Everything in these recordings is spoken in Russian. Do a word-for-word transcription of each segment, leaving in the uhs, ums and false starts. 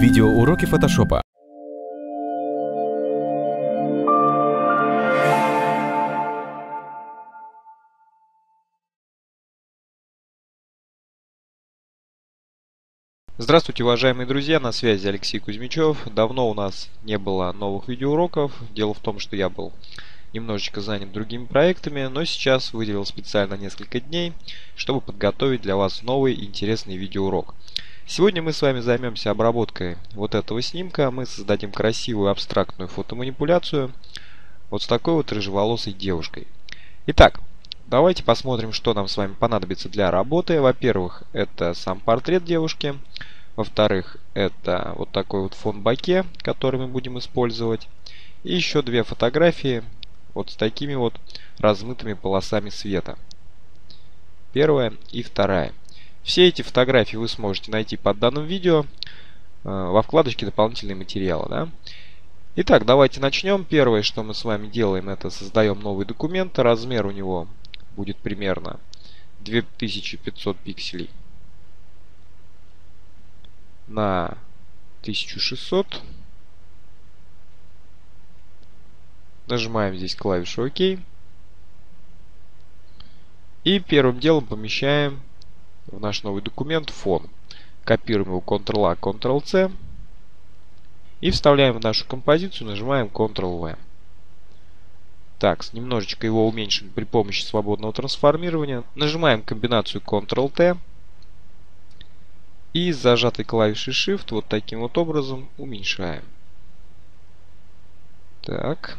Видеоуроки фотошопа. Здравствуйте, уважаемые друзья, на связи Алексей Кузьмичев. Давно у нас не было новых видеоуроков. Дело в том, что я был немножечко занят другими проектами, но сейчас выделил специально несколько дней, чтобы подготовить для вас новый интересный видеоурок. Сегодня мы с вами займемся обработкой вот этого снимка. Мы создадим красивую абстрактную фотоманипуляцию вот с такой вот рыжеволосой девушкой. Итак, давайте посмотрим, что нам с вами понадобится для работы. Во-первых, это сам портрет девушки. Во-вторых, это вот такой вот фон боке, который мы будем использовать. И еще две фотографии вот с такими вот размытыми полосами света. Первая и вторая. Все эти фотографии вы сможете найти под данным видео э, во вкладочке «Дополнительные материалы». Да? Итак, давайте начнем. Первое, что мы с вами делаем, это создаем новый документ. Размер у него будет примерно две тысячи пятьсот пикселей на тысячу шестьсот. Нажимаем здесь клавишу ОК. И первым делом помещаем в наш новый документ фон. Копируем его контрол-А, контрол-С. И вставляем в нашу композицию, нажимаем контрол-В. Так, немножечко его уменьшим при помощи свободного трансформирования. Нажимаем комбинацию контрол-Т. И с зажатой клавишей Shift вот таким вот образом уменьшаем. Так.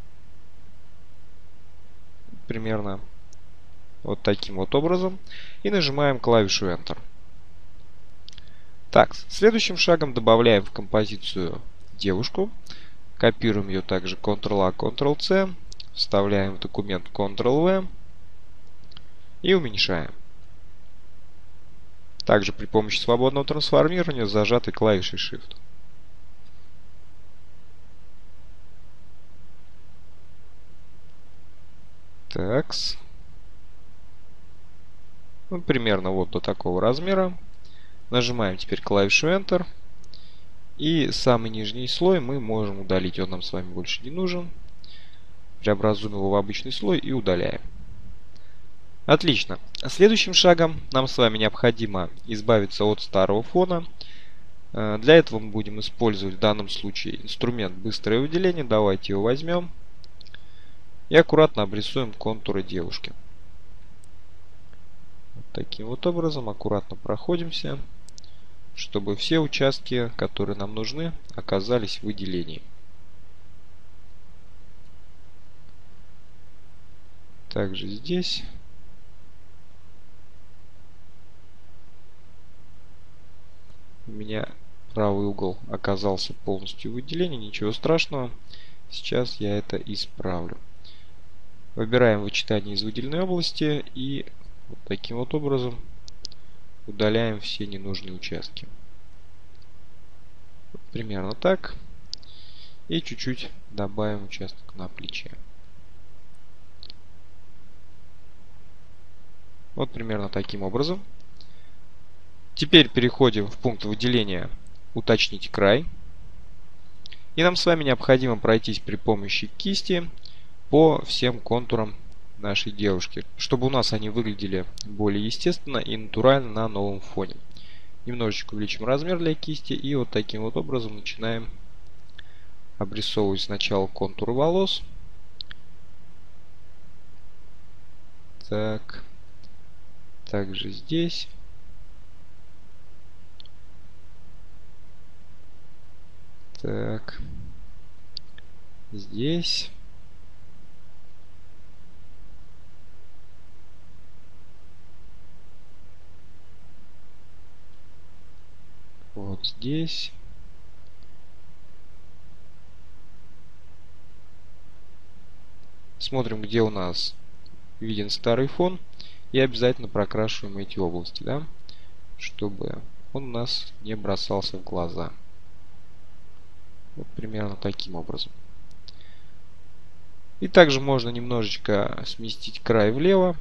Примерно вот таким вот образом. И нажимаем клавишу Enter. Так, следующим шагом добавляем в композицию девушку. Копируем ее также контрол-А, контрол-С. Вставляем в документ контрол-В. И уменьшаем. Также при помощи свободного трансформирования с зажатой клавишей Shift. Такс. Ну, примерно вот до такого размера. Нажимаем теперь клавишу Enter. И самый нижний слой мы можем удалить. Он нам с вами больше не нужен. Преобразуем его в обычный слой и удаляем. Отлично. Следующим шагом нам с вами необходимо избавиться от старого фона. Для этого мы будем использовать в данном случае инструмент быстрое выделение. Давайте его возьмем. И аккуратно обрисуем контуры девушки. Вот таким вот образом аккуратно проходимся, чтобы все участки, которые нам нужны, оказались в выделении. Также здесь. У меня правый угол оказался полностью в выделении. Ничего страшного. Сейчас я это исправлю. Выбираем вычитание из выделенной области и вот таким вот образом удаляем все ненужные участки. Вот примерно так. И чуть-чуть добавим участок на плече. Вот примерно таким образом. Теперь переходим в пункт выделения «Уточнить край». И нам с вами необходимо пройтись при помощи кисти по всем контурам нашей девушки, чтобы у нас они выглядели более естественно и натурально на новом фоне. Немножечко увеличим размер для кисти и вот таким вот образом начинаем обрисовывать сначала контуры волос. Так. Также здесь. Так. Здесь. Вот здесь. Смотрим, где у нас виден старый фон. И обязательно прокрашиваем эти области, да, чтобы он у нас не бросался в глаза. Вот примерно таким образом. И также можно немножечко сместить край влево,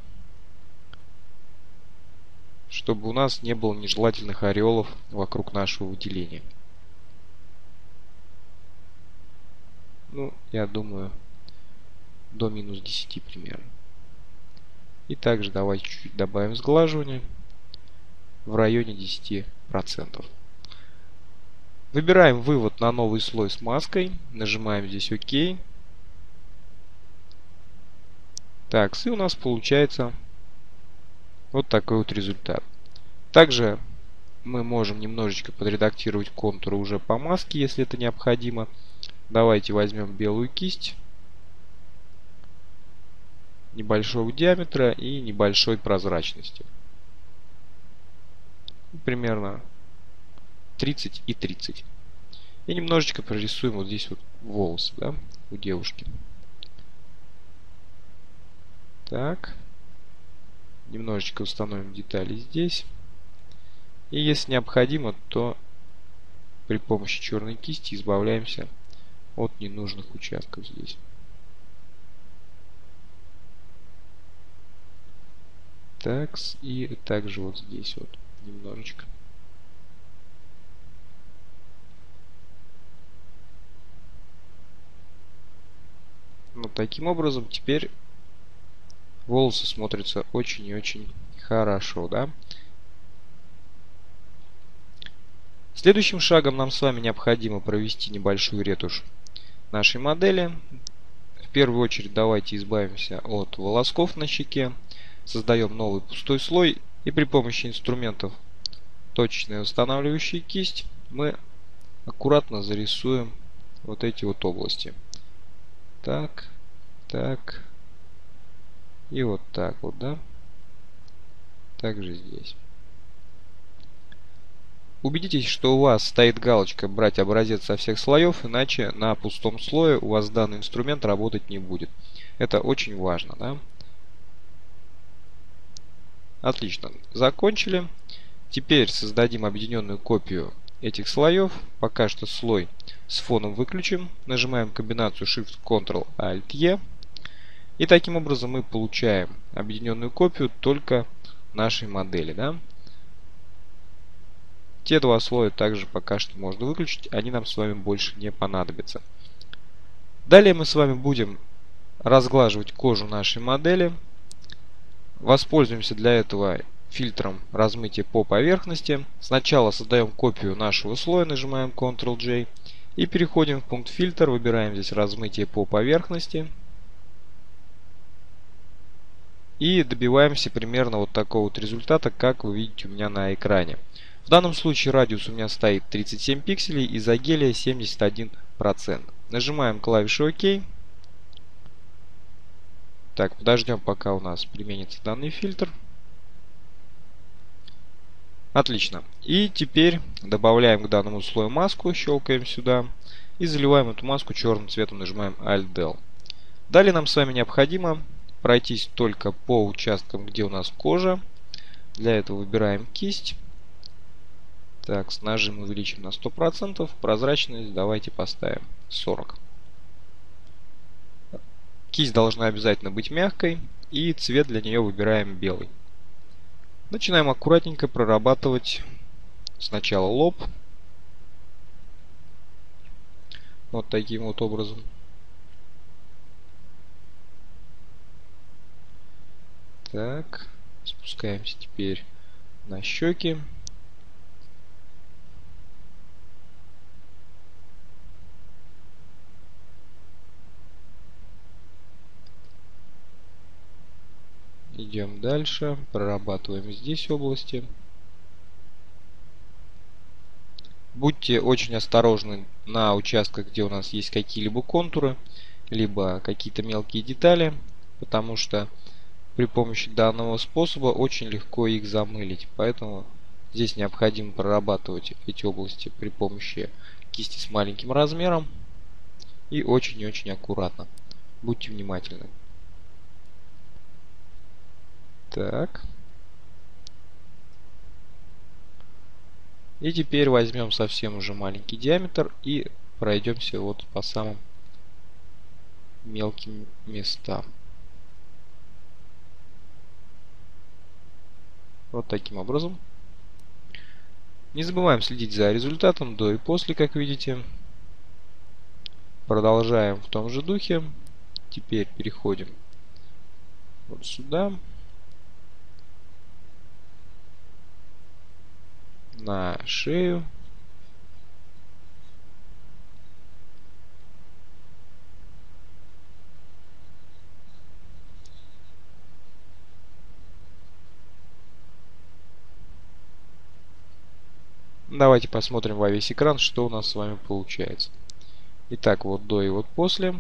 чтобы у нас не было нежелательных ореолов вокруг нашего выделения. Ну, я думаю, до минус десяти примерно. И также давайте чуть-чуть добавим сглаживания в районе десяти процентов. Выбираем вывод на новый слой с маской. Нажимаем здесь ОК. Так, и у нас получается вот такой вот результат. Также мы можем немножечко подредактировать контуры уже по маске, если это необходимо. Давайте возьмем белую кисть небольшого диаметра и небольшой прозрачности. Примерно тридцать и тридцать. И немножечко прорисуем вот здесь вот волосы, да, у девушки. Так. Немножечко установим детали здесь. И если необходимо, то при помощи черной кисти избавляемся от ненужных участков здесь. Так, и также вот здесь вот немножечко. Вот таким образом теперь волосы смотрятся очень и очень хорошо, да? Следующим шагом нам с вами необходимо провести небольшую ретушь нашей модели. В первую очередь давайте избавимся от волосков на щеке. Создаем новый пустой слой и при помощи инструментов точечная устанавливающая кисть мы аккуратно зарисуем вот эти вот области. Так, так и вот так вот, да? Также здесь. Убедитесь, что у вас стоит галочка «Брать образец со всех слоев», иначе на пустом слое у вас данный инструмент работать не будет. Это очень важно, да? Отлично. Закончили. Теперь создадим объединенную копию этих слоев. Пока что слой с фоном выключим. Нажимаем комбинацию Shift-Ctrl-Alt-E. И таким образом мы получаем объединенную копию только нашей модели, да? Те два слоя также пока что можно выключить. Они нам с вами больше не понадобятся. Далее мы с вами будем разглаживать кожу нашей модели. Воспользуемся для этого фильтром размытия по поверхности. Сначала создаем копию нашего слоя, нажимаем контрол-джей и переходим в пункт фильтр, выбираем здесь размытие по поверхности и добиваемся примерно вот такого вот результата, как вы видите у меня на экране. В данном случае радиус у меня стоит тридцать семь пикселей, изогелия семьдесят один процент. Нажимаем клавишу ОК. Так, подождем, пока у нас применится данный фильтр. Отлично. И теперь добавляем к данному слою маску, щелкаем сюда и заливаем эту маску черным цветом, нажимаем Alt-Del. Далее нам с вами необходимо пройтись только по участкам, где у нас кожа. Для этого выбираем кисть. Так, с нажим увеличим на сто процентов. Прозрачность давайте поставим сорок процентов. Кисть должна обязательно быть мягкой, и цвет для нее выбираем белый. Начинаем аккуратненько прорабатывать сначала лоб. Вот таким вот образом. Так, спускаемся теперь на щеки. Идем дальше, прорабатываем здесь области. Будьте очень осторожны на участках, где у нас есть какие-либо контуры, либо какие-то мелкие детали, потому что при помощи данного способа очень легко их замылить. Поэтому здесь необходимо прорабатывать эти области при помощи кисти с маленьким размером и очень и очень аккуратно. Будьте внимательны. Так. И теперь возьмем совсем уже маленький диаметр и пройдемся вот по самым мелким местам. Вот таким образом. Не забываем следить за результатом до и после, как видите. Продолжаем в том же духе. Теперь переходим вот сюда. На шею. Давайте посмотрим во весь экран, что у нас с вами получается. Итак, вот до и вот после,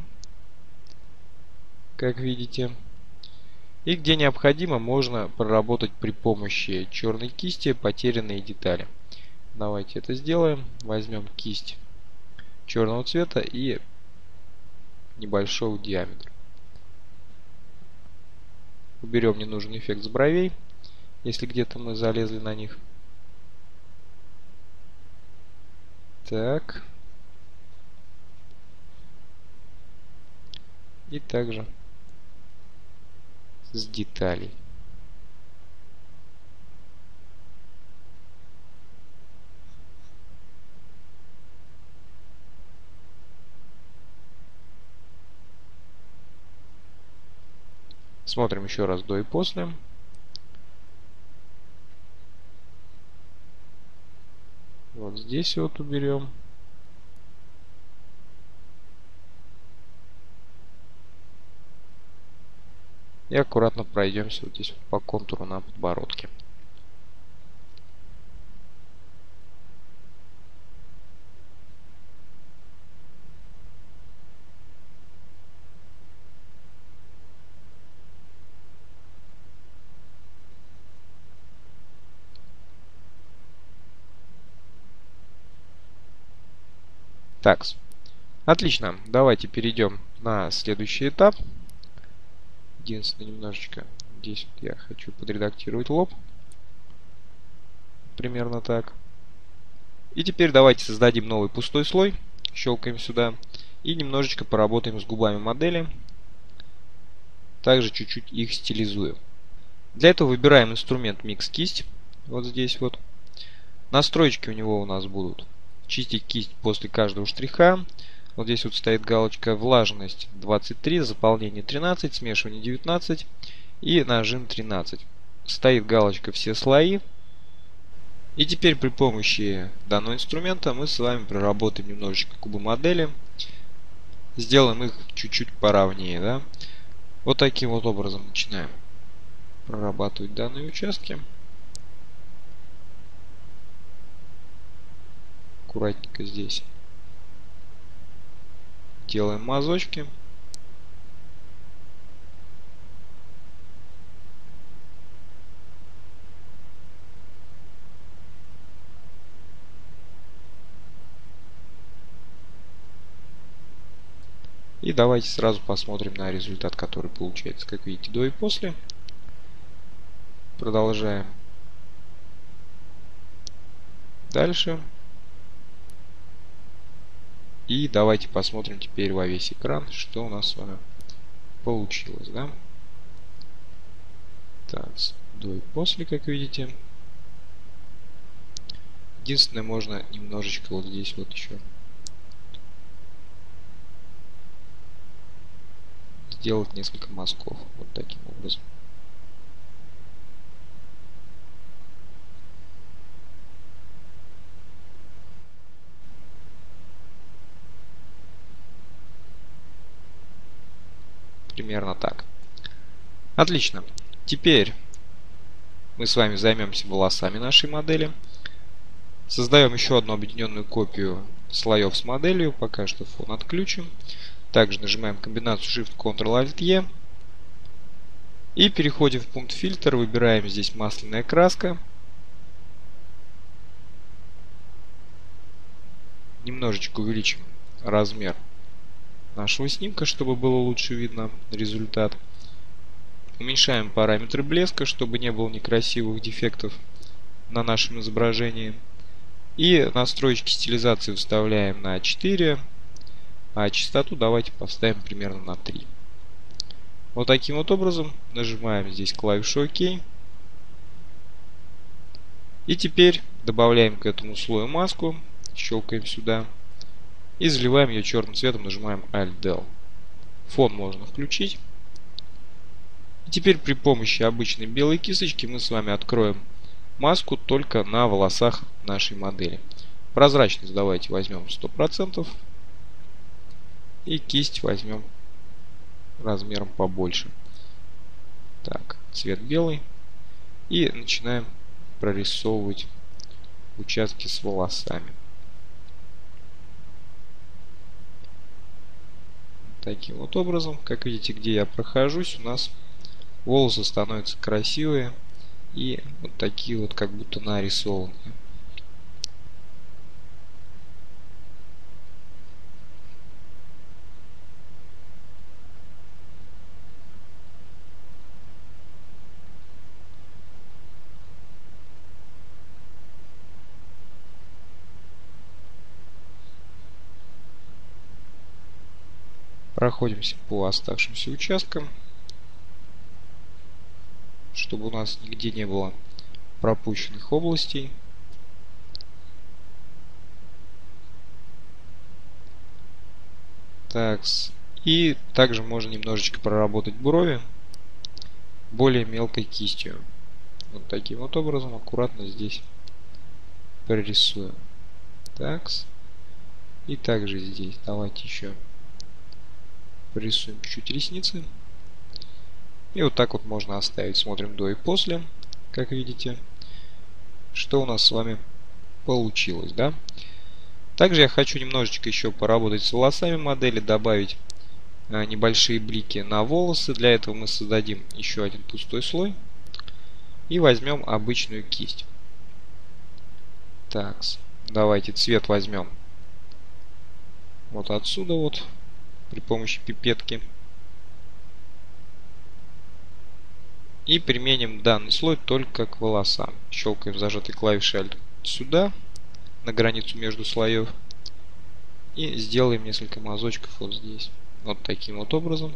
как видите. И где необходимо, можно проработать при помощи черной кисти потерянные детали. Давайте это сделаем. Возьмем кисть черного цвета и небольшого диаметра. Уберем ненужный эффект с бровей, если где-то мы залезли на них. Так. И также с деталей. Смотрим еще раз до и после. Вот здесь вот уберем. И аккуратно пройдемся вот здесь вот по контуру на подбородке. Так, отлично. Давайте перейдем на следующий этап. Единственное, немножечко здесь вот я хочу подредактировать лоб. Примерно так. И теперь давайте создадим новый пустой слой. Щелкаем сюда. И немножечко поработаем с губами модели. Также чуть-чуть их стилизуем. Для этого выбираем инструмент Mix кисть. Вот здесь вот. Настройки у него у нас будут: чистить кисть после каждого штриха. Вот здесь вот стоит галочка влажность двадцать три, заполнение тринадцать, смешивание девятнадцать и нажим тринадцать. Стоит галочка все слои. И теперь при помощи данного инструмента мы с вами проработаем немножечко кубы модели. Сделаем их чуть-чуть поровнее, да? Вот таким вот образом начинаем прорабатывать данные участки. Аккуратненько здесь делаем мазочки. И давайте сразу посмотрим на результат, который получается. Как видите, до и после. Продолжаем. Дальше. И давайте посмотрим теперь во весь экран, что у нас с вами получилось, да? Так, до и после, как видите. Единственное, можно немножечко вот здесь вот еще сделать несколько мазков. Вот таким образом. Примерно так. Отлично. Теперь мы с вами займемся волосами нашей модели. Создаем еще одну объединенную копию слоев с моделью. Пока что фон отключим. Также нажимаем комбинацию Shift-Ctrl-Alt-E. И переходим в пункт фильтр. Выбираем здесь масляная краска. Немножечко увеличим размер нашего снимка, чтобы было лучше видно результат. Уменьшаем параметры блеска, чтобы не было некрасивых дефектов на нашем изображении. И настройки стилизации выставляем на четыре, а частоту давайте поставим примерно на три. Вот таким вот образом нажимаем здесь клавишу ОК. И теперь добавляем к этому слою маску, щелкаем сюда. И заливаем ее черным цветом, нажимаем Alt-Del. Фон можно включить. И теперь при помощи обычной белой кисточки мы с вами откроем маску только на волосах нашей модели. Прозрачность давайте возьмем сто процентов. И кисть возьмем размером побольше. Так, цвет белый. И начинаем прорисовывать участки с волосами. Таким вот образом, как видите, где я прохожусь, у нас волосы становятся красивые и вот такие вот, как будто нарисованные. Проходимся по оставшимся участкам, чтобы у нас нигде не было пропущенных областей. Так, и также можно немножечко проработать брови более мелкой кистью. Вот таким вот образом аккуратно здесь прорисуем. Так, и также здесь давайте еще прорисуем чуть-чуть ресницы. И вот так вот можно оставить. Смотрим до и после, как видите, что у нас с вами получилось, да? Также я хочу немножечко еще поработать с волосами модели, добавить а, небольшие блики на волосы. Для этого мы создадим еще один пустой слой и возьмем обычную кисть. Так, давайте цвет возьмем вот отсюда вот при помощи пипетки. И применим данный слой только к волосам. Щелкаем зажатой клавишей Alt сюда, на границу между слоев. И сделаем несколько мазочков вот здесь. Вот таким вот образом.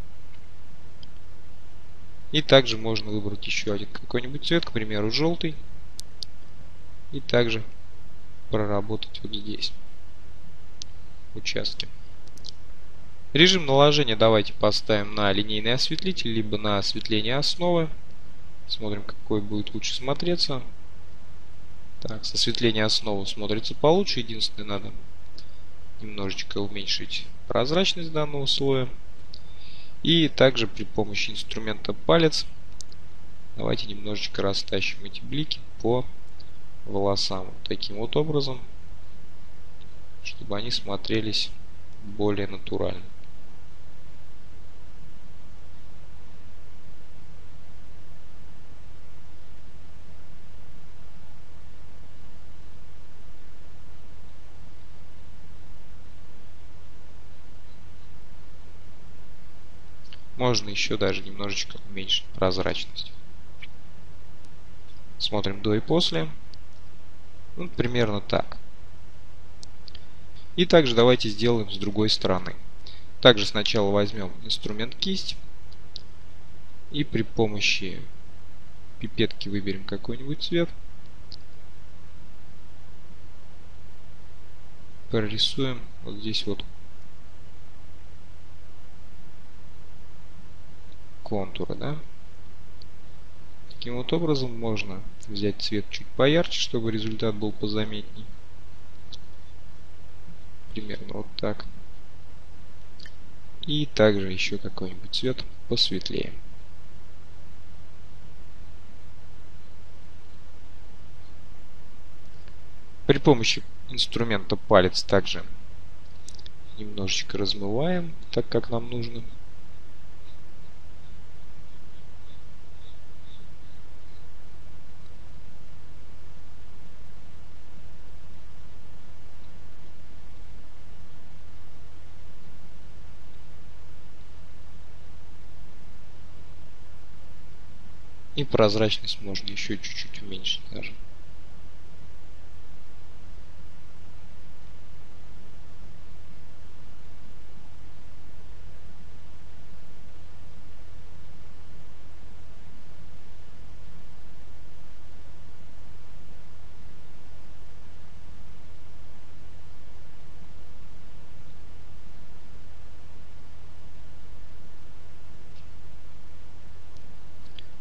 И также можно выбрать еще один какой-нибудь цвет, к примеру, желтый. И также проработать вот здесь участки. Режим наложения давайте поставим на линейный осветлитель, либо на осветление основы. Смотрим, какой будет лучше смотреться. Так, с осветления основы смотрится получше. Единственное, надо немножечко уменьшить прозрачность данного слоя. И также при помощи инструмента палец давайте немножечко растащим эти блики по волосам. Таким вот образом, чтобы они смотрелись более натурально. Можно еще даже немножечко уменьшить прозрачность. Смотрим до и после. Ну, примерно так. И также давайте сделаем с другой стороны. Также сначала возьмем инструмент кисть. И при помощи пипетки выберем какой-нибудь цвет. Прорисуем вот здесь вот контуры, да? Таким вот образом можно взять цвет чуть поярче, чтобы результат был позаметней. Примерно вот так. И также еще какой-нибудь цвет посветлее. При помощи инструмента палец также немножечко размываем, так как нам нужно. И прозрачность можно еще чуть-чуть уменьшить даже.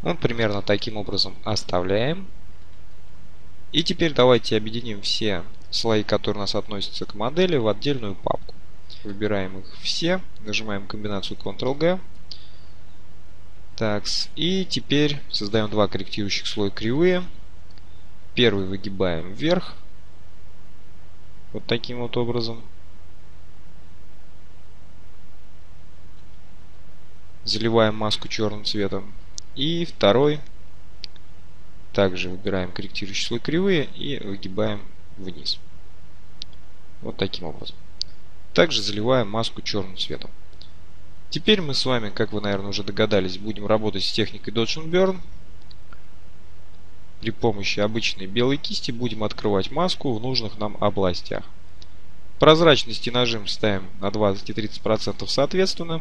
Вот примерно таким образом оставляем. И теперь давайте объединим все слои, которые у нас относятся к модели, в отдельную папку. Выбираем их все, нажимаем комбинацию контрол джи. Так, и теперь создаем два корректирующих слоя кривые. Первый выгибаем вверх. Вот таким вот образом. Заливаем маску черным цветом. И второй. Также выбираем корректирующий слой кривые и выгибаем вниз. Вот таким образом. Также заливаем маску черным цветом. Теперь мы с вами, как вы, наверное, уже догадались, будем работать с техникой Dodge and Burn. При помощи обычной белой кисти будем открывать маску в нужных нам областях. Прозрачность и нажим ставим на двадцать и тридцать процентов соответственно.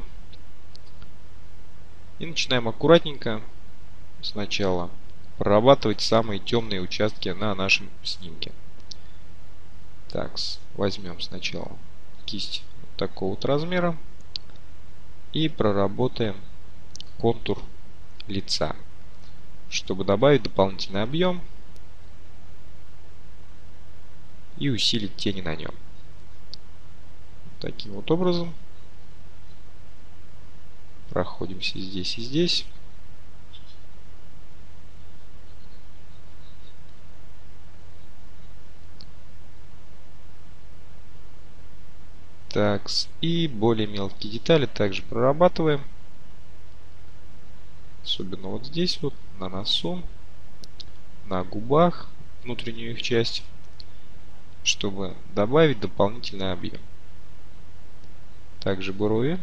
И начинаем аккуратненько сначала прорабатывать самые темные участки на нашем снимке. Так, возьмем сначала кисть вот такого вот размера и проработаем контур лица, чтобы добавить дополнительный объем и усилить тени на нем. Таким вот образом проходимся здесь и здесь. Так, и более мелкие детали также прорабатываем. Особенно вот здесь вот, на носу, на губах, внутреннюю их часть, чтобы добавить дополнительный объем. Также брови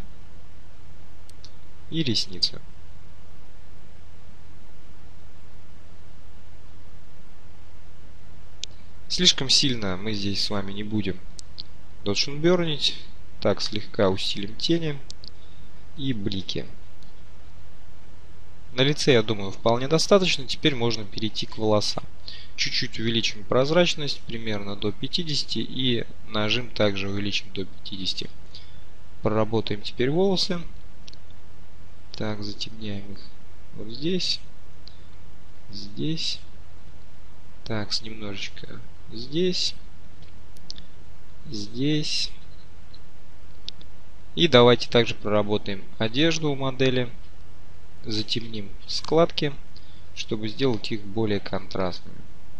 и ресницы. Слишком сильно мы здесь с вами не будем Dodge and Burn'ить. Так, слегка усилим тени и блики. На лице, я думаю, вполне достаточно. Теперь можно перейти к волосам. Чуть-чуть увеличим прозрачность, примерно до пятидесяти, и нажим также увеличим до пятидесяти. Проработаем теперь волосы. Так, затемняем их вот здесь, здесь. Так, с немножечко здесь, здесь. И давайте также проработаем одежду у модели. Затемним складки, чтобы сделать их более контрастными.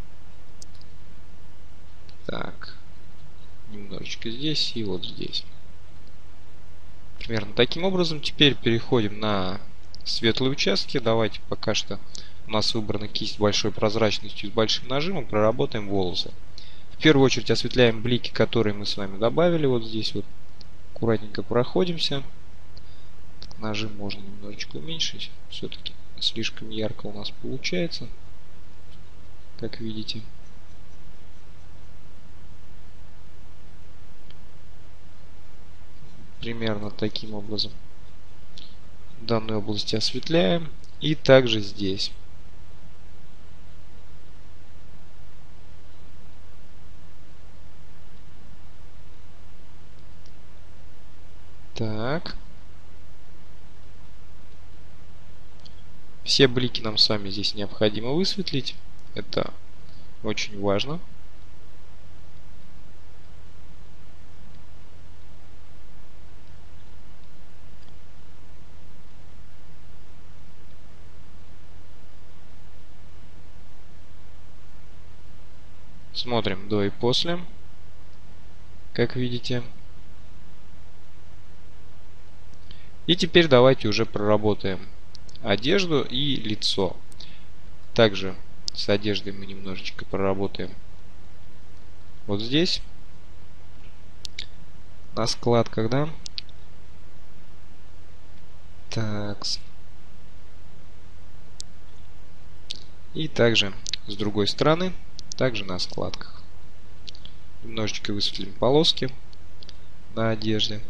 Так, немножечко здесь и вот здесь. Примерно таким образом. Теперь переходим на светлые участки. Давайте пока что у нас выбрана кисть большой прозрачностью с большим нажимом. Проработаем волосы. В первую очередь осветляем блики, которые мы с вами добавили. Вот здесь вот аккуратненько проходимся. Нажим можно немножечко уменьшить. Все-таки слишком ярко у нас получается, как видите. Примерно таким образом данную область осветляем. И также здесь. Так. Все блики нам с вами здесь необходимо высветлить. Это очень важно. Смотрим до и после. Как видите. И теперь давайте уже проработаем одежду и лицо. Также с одеждой мы немножечко проработаем вот здесь, на складках, да. Так. И также с другой стороны, также на складках. Немножечко высветлим полоски на одежде.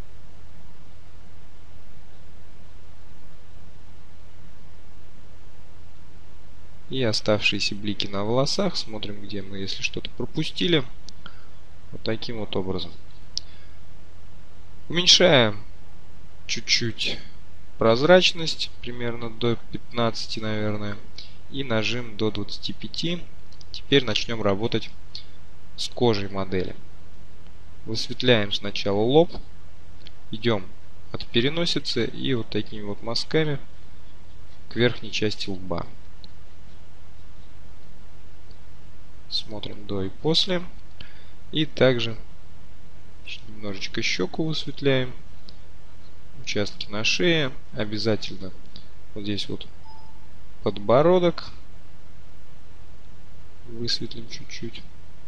И оставшиеся блики на волосах. Смотрим, где мы, если что-то пропустили. Вот таким вот образом. Уменьшаем чуть-чуть прозрачность примерно до пятнадцати, наверное, и нажим до двадцати пяти. Теперь начнем работать с кожей модели. Высветляем сначала лоб, идем от переносицы и вот такими вот мазками к верхней части лба. Смотрим до и после. И также немножечко щеку высветляем, участки на шее, обязательно вот здесь вот подбородок высветлим чуть-чуть.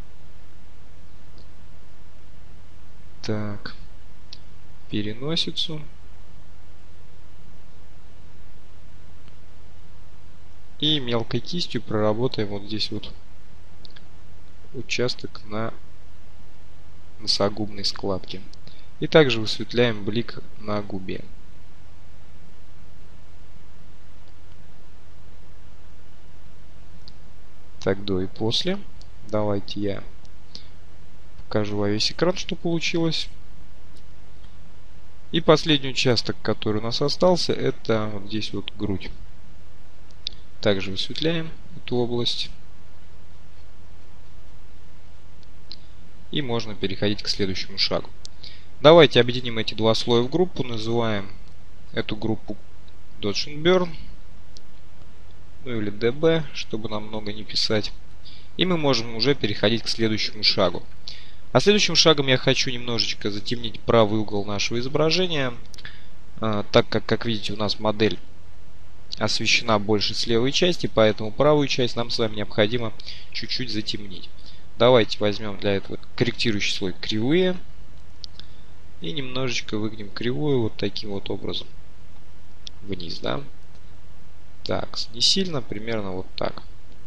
Так, переносицу. И мелкой кистью проработаем вот здесь вот участок на носогубной складке. И также высветляем блик на губе. Так, до и после. Давайте я покажу во весь экран, что получилось. И последний участок, который у нас остался, это вот здесь вот грудь. Также высветляем эту область. И можно переходить к следующему шагу. Давайте объединим эти два слоя в группу. Называем эту группу Dodge and Burn. Ну или ди би, чтобы нам много не писать. И мы можем уже переходить к следующему шагу. А следующим шагом я хочу немножечко затемнить правый угол нашего изображения. Так как, как видите, у нас модель освещена больше с левой части, поэтому правую часть нам с вами необходимо чуть-чуть затемнить. Давайте возьмем для этого корректирующий слой кривые и немножечко выгнем кривую вот таким вот образом вниз, да? Так, не сильно, примерно вот так.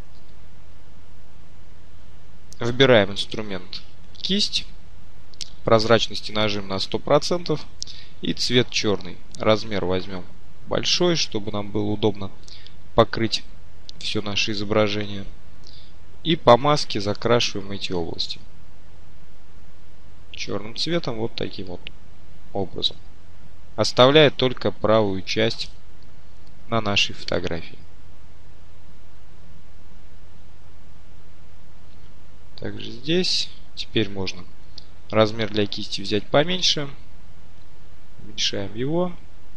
Выбираем инструмент кисть, прозрачности нажим на сто процентов и цвет черный. Размер возьмем большой, чтобы нам было удобно покрыть все наше изображение. И по маске закрашиваем эти области черным цветом вот таким вот образом, оставляя только правую часть на нашей фотографии. Также здесь теперь можно размер для кисти взять поменьше, уменьшаем его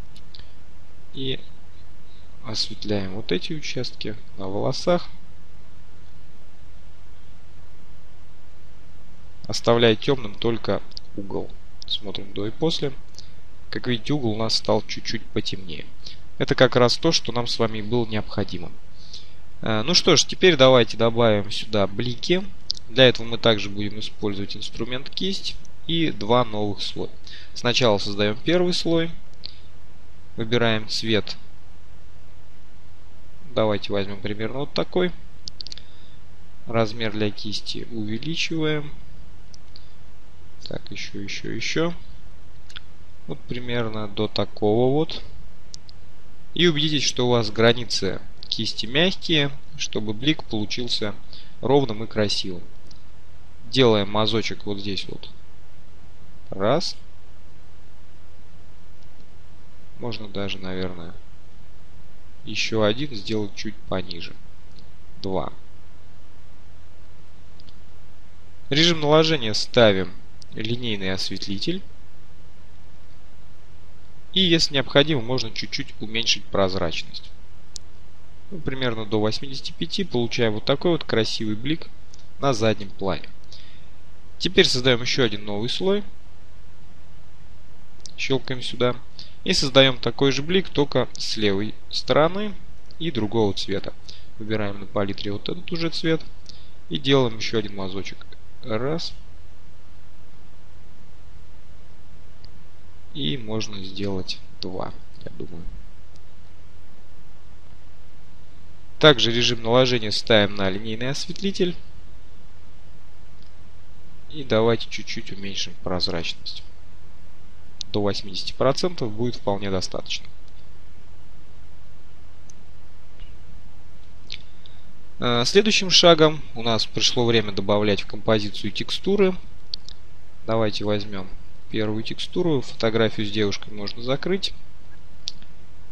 и осветляем вот эти участки на волосах, оставляя темным только угол. Смотрим до и после. Как видите, угол у нас стал чуть-чуть потемнее. Это как раз то, что нам с вами было необходимо. Ну что ж, теперь давайте добавим сюда блики. Для этого мы также будем использовать инструмент кисть и два новых слоя. Сначала создаем первый слой. Выбираем цвет. Давайте возьмем примерно вот такой. Размер для кисти увеличиваем. Так, еще, еще, еще. Вот примерно до такого вот. И убедитесь, что у вас границы кисти мягкие, чтобы блик получился ровным и красивым. Делаем мазочек вот здесь вот. Раз. Можно даже, наверное, еще один сделать чуть пониже. Два. Режим наложения ставим линейный осветлитель. И если необходимо, можно чуть-чуть уменьшить прозрачность. Ну, примерно до восьмидесяти пяти. Получаем вот такой вот красивый блик на заднем плане. Теперь создаем еще один новый слой. Щелкаем сюда. И создаем такой же блик, только с левой стороны и другого цвета. Выбираем на палитре вот этот уже цвет. И делаем еще один мазочек. Раз. И можно сделать два, я думаю. Также режим наложения ставим на линейный осветлитель. И давайте чуть-чуть уменьшим прозрачность. До восьмидесяти процентов будет вполне достаточно. Следующим шагом у нас пришло время добавлять в композицию текстуры. Давайте возьмем первую текстуру. Фотографию с девушкой можно закрыть.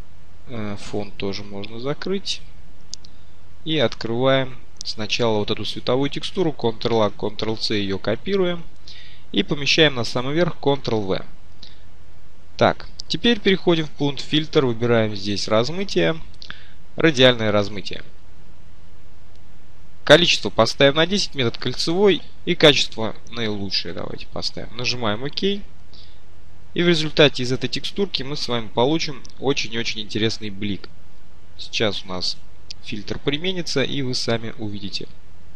Фон тоже можно закрыть. И открываем сначала вот эту световую текстуру, контрол-А, контрол-С ее копируем. И помещаем на самый верх, контрол-В. Так, теперь переходим в пункт фильтр, выбираем здесь размытие, радиальное размытие. Количество поставим на десять, метод кольцевой, и качество наилучшее давайте поставим. Нажимаем ОК. И в результате из этой текстурки мы с вами получим очень-очень интересный блик. Сейчас у нас фильтр применится, и вы сами увидите.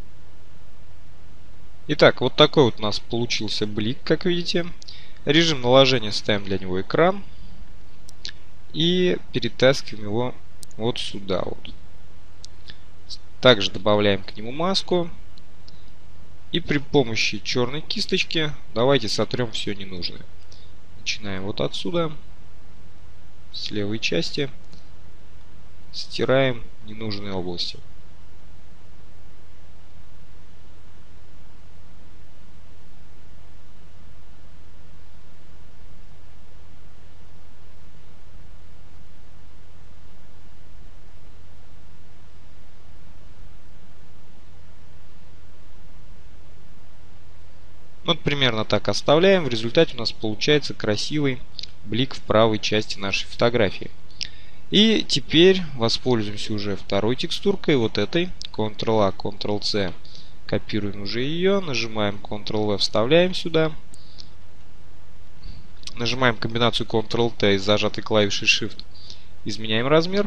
Итак, вот такой вот у нас получился блик, как видите. Режим наложения ставим для него экран. И перетаскиваем его вот сюда вот. Также добавляем к нему маску. И при помощи черной кисточки давайте сотрем все ненужное. Начинаем вот отсюда, с левой части. Стираем ненужные области. Вот примерно так оставляем. В результате у нас получается красивый блик в правой части нашей фотографии. И теперь воспользуемся уже второй текстуркой, вот этой. контрол-А, контрол-С. Копируем уже ее. Нажимаем контрол-В, вставляем сюда. Нажимаем комбинацию контрол-Т и зажатой клавишей Shift. Изменяем размер.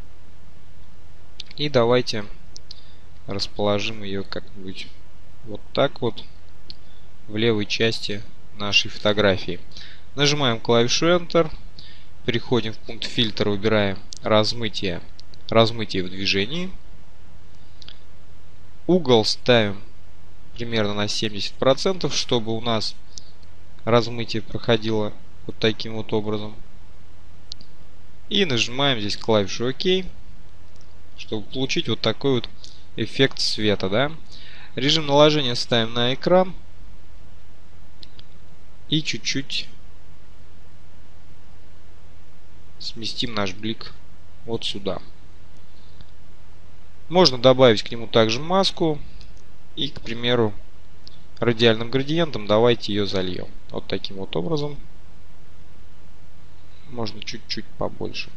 И давайте расположим ее как-нибудь вот так вот в левой части нашей фотографии. Нажимаем клавишу Enter. Переходим в пункт фильтр, выбираем размытие, размытие в движении. Угол ставим примерно на семьдесят процентов, чтобы у нас размытие проходило вот таким вот образом. И нажимаем здесь клавишу ОК, чтобы получить вот такой вот эффект света, да? Режим наложения ставим на экран. И чуть-чуть сместим наш блик вот сюда. Можно добавить к нему также маску. И, к примеру, радиальным градиентом давайте ее зальем. Вот таким вот образом. Можно чуть-чуть побольше.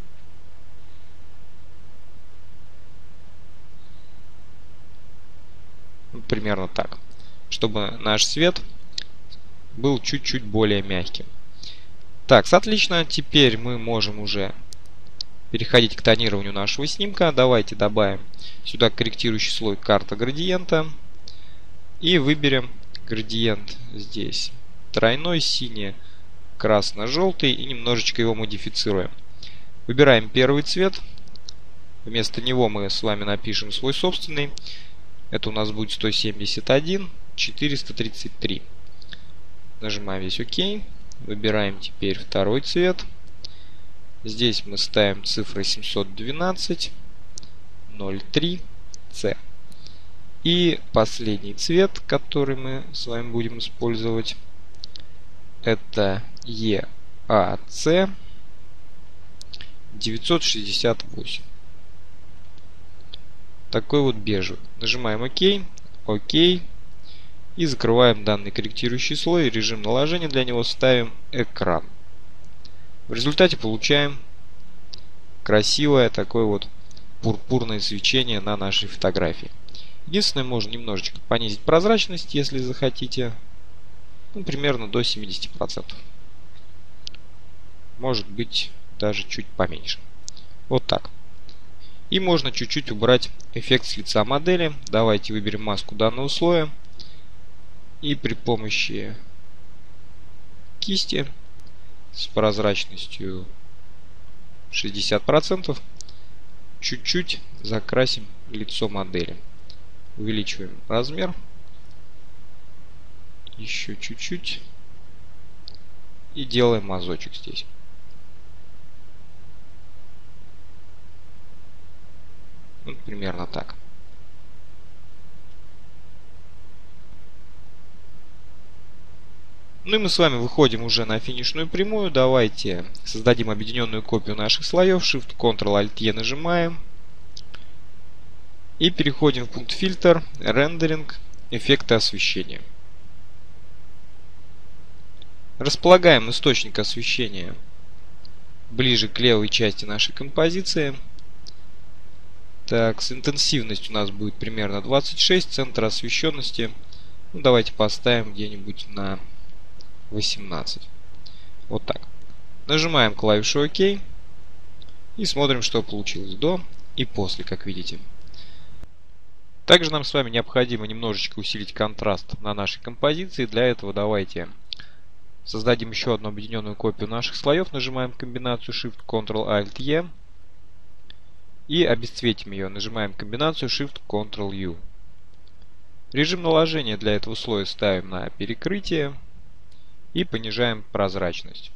Вот примерно так. Чтобы наш свет был чуть-чуть более мягким. Так, отлично. Теперь мы можем уже переходить к тонированию нашего снимка. Давайте добавим сюда корректирующий слой карта градиента. И выберем градиент здесь тройной, синий, красно-желтый. И немножечко его модифицируем. Выбираем первый цвет. Вместо него мы с вами напишем свой собственный. Это у нас будет сто семьдесят один четыреста тридцать три. Нажимаем здесь ОК. Выбираем теперь второй цвет. Здесь мы ставим цифры семьсот двенадцать ноль три С. И последний цвет, который мы с вами будем использовать, это и а цэ девятьсот шестьдесят восемь. Такой вот бежевый. Нажимаем ОК. ОК. И закрываем данный корректирующий слой. Режим наложения для него ставим экран. В результате получаем красивое такое вот пурпурное свечение на нашей фотографии. Единственное, можно немножечко понизить прозрачность, если захотите. Ну, примерно до семидесяти процентов. Может быть, даже чуть поменьше. Вот так. И можно чуть-чуть убрать эффект с лица модели. Давайте выберем маску данного слоя. И при помощи кисти с прозрачностью шестьдесят процентов чуть-чуть закрасим лицо модели. Увеличиваем размер. Еще чуть-чуть. И делаем мазочек здесь. Вот примерно так. Ну и мы с вами выходим уже на финишную прямую. Давайте создадим объединенную копию наших слоев. Shift-Ctrl-Alt-E нажимаем. И переходим в пункт фильтр, рендеринг, эффекты освещения. Располагаем источник освещения ближе к левой части нашей композиции. Так, с интенсивностью у нас будет примерно двадцать шесть, центр освещенности. Ну, давайте поставим где-нибудь на восемнадцать. Вот так. Нажимаем клавишу ОК и смотрим, что получилось до и после, как видите. Также нам с вами необходимо немножечко усилить контраст на нашей композиции. Для этого давайте создадим еще одну объединенную копию наших слоев. Нажимаем комбинацию Shift-Ctrl-Alt-E и обесцветим ее. Нажимаем комбинацию Shift-Ctrl-U. Режим наложения для этого слоя ставим на перекрытие и понижаем прозрачность.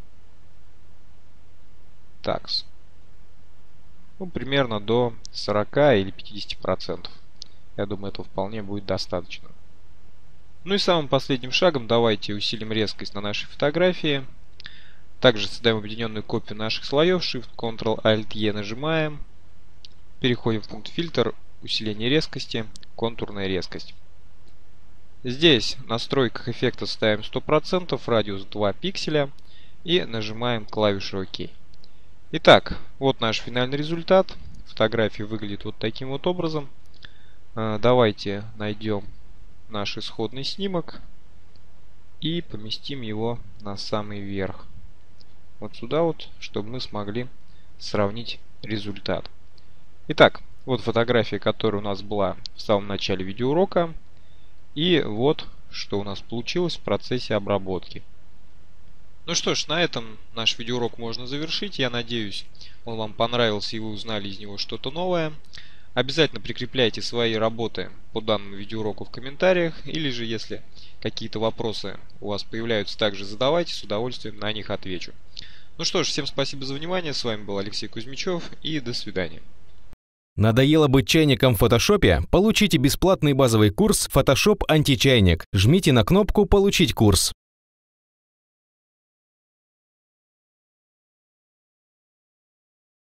Так, ну, примерно до сорока или пятидесяти процентов. Я думаю, этого вполне будет достаточно. Ну и самым последним шагом давайте усилим резкость на нашей фотографии. Также создаем объединенную копию наших слоев. Shift-Ctrl-Alt-E нажимаем. Переходим в пункт фильтр, усиление резкости, контурная резкость. Здесь в настройках эффекта ставим сто процентов, радиус два пикселя и нажимаем клавишу ОК. Итак, вот наш финальный результат. Фотография выглядит вот таким вот образом. Давайте найдем наш исходный снимок и поместим его на самый верх. Вот сюда вот, чтобы мы смогли сравнить результат. Итак, вот фотография, которая у нас была в самом начале видеоурока. И вот, что у нас получилось в процессе обработки. Ну что ж, на этом наш видеоурок можно завершить. Я надеюсь, он вам понравился и вы узнали из него что-то новое. Обязательно прикрепляйте свои работы по данному видеоуроку в комментариях. Или же, если какие-то вопросы у вас появляются, также задавайте, с удовольствием на них отвечу. Ну что ж, всем спасибо за внимание. С вами был Алексей Кузьмичев и до свидания. Надоело быть чайником в фотошопе? Получите бесплатный базовый курс Photoshop античайник. Жмите на кнопку «Получить курс».